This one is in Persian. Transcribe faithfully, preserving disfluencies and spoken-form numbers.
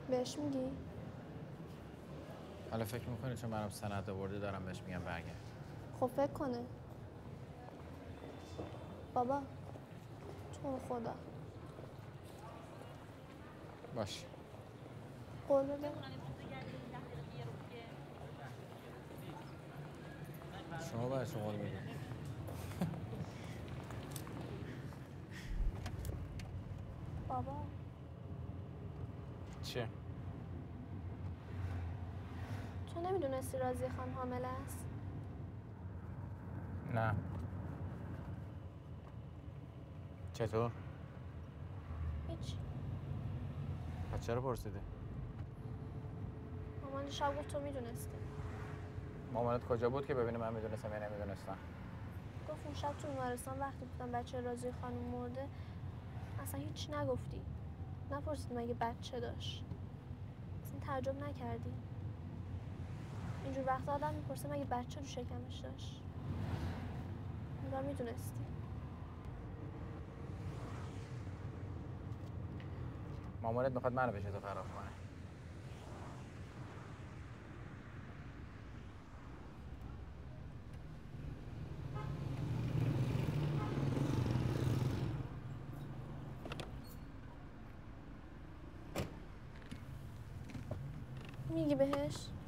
بهش میگی؟ حالا فکر میکنی چون منم سند آورده دارم بهش میگم برگرد؟ خب فکر کنه. بابا تو خدا باش. قول بده. شما باید شما قول بدید. بابا چیه؟ تو نمیدونستی رازی خان حامله است؟ نه. چطور؟ هیچ. پس چرا پرسیدی؟ مامان شب گفت تو میدونستی. مامانت کجا بود که ببینی من میدونستم یا نمیدونستم؟ گفت اون شب تو بیمارستان وقتی گفتم بچه رازی خانم مرده اصلا هیچ نگفتی. نپرسید مگه بچه داشت. اصلا تعجب نکردی. اینجور وقتا آدم میپرسه مگه بچه تو شکمش داشت. انگار میدونستی. مامانت میخواد منو به تو خراب کنه. میگی بهش؟